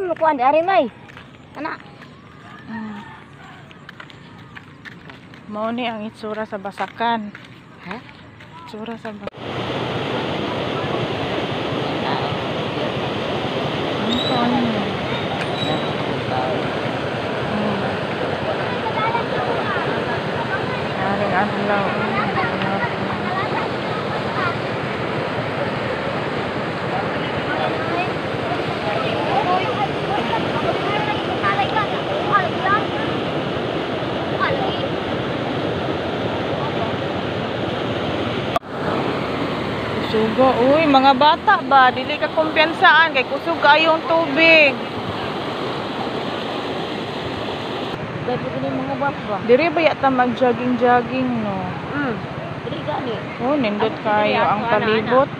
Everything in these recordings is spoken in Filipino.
mo kuan ari may. Kana. Mao ni ang itsura sa basakan. Ha? Itsura sa basakan. Haring adlaw. Sugo, uy, mga bata ba? Dili ka kumpiyansaan kay kusog kayong tubig. Dai pud ni mga bata ba? Diri ba yata mag-jogging-jogging, no? Dili gani. Oh, nindot kayo ang palibot.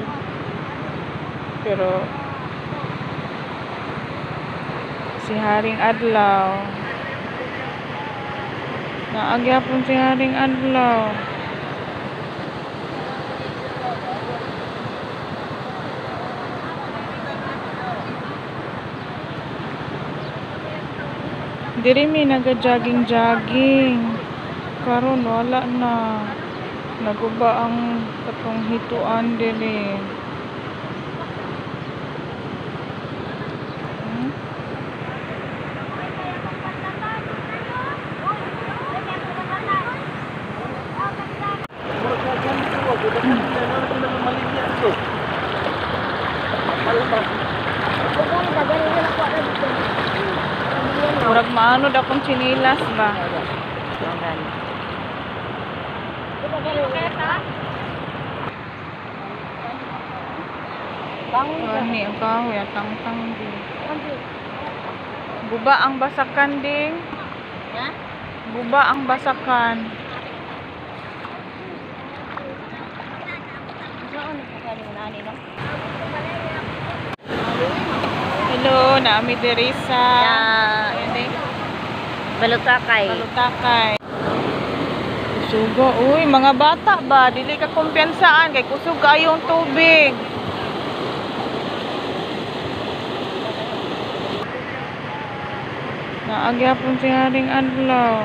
Pero si Haring Adlaw. Naagyapon si Haring Adlaw. Diri mi naga-jogging-jogging. Karon wala na. Naguba ang katong hituan diri. Murag maano da kung chinilas ba? Ani ang kahoy at tangtang din. Guba ang basakan ding. Ha? Guba ang basakan. Saan ko kani nani no? Hello, naami diri sa Balutakay. Balutakay. Sugo, uy, mga bata ba? Dili ka kumpiyansaan kay kusog kayong tubig. Naagyapon si Haring Adlaw.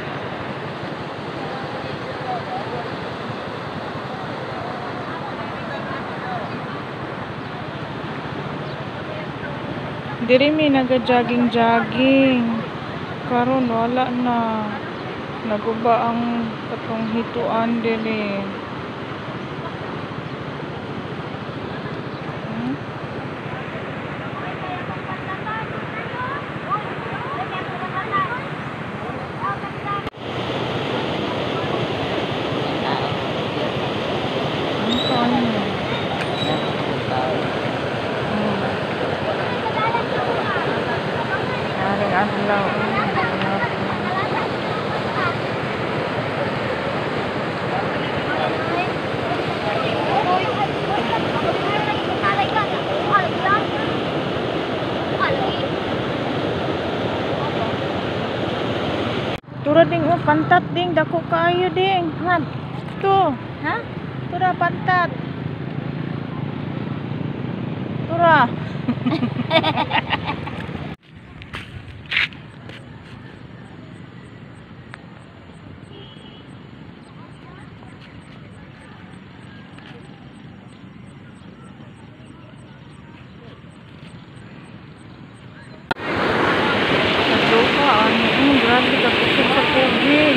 Diri mi naga-jogging-jogging. Karon wala na. Naguba ang katong hituan diri. Haring Adlaw. Tura ding oh, pantat ding dako kaayo ding. Man, To. ha? Tura pantat. Tura. Grabe ka kusog sa tubig.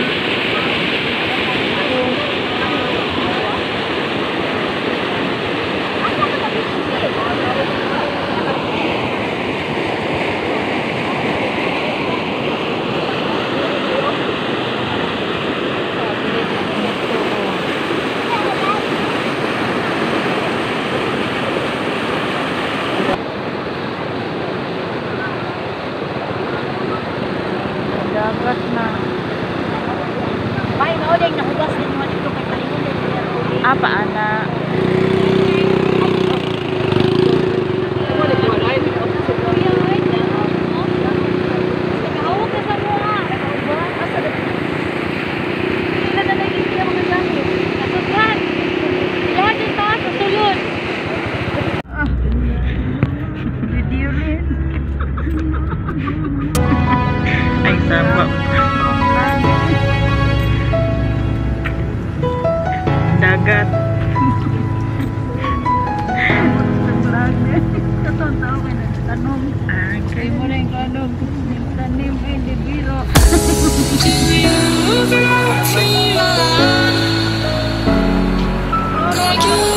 Tama. Dagat. Kaya mo na yung kanog. Tanim ay di biro. Do you feel alive? Are you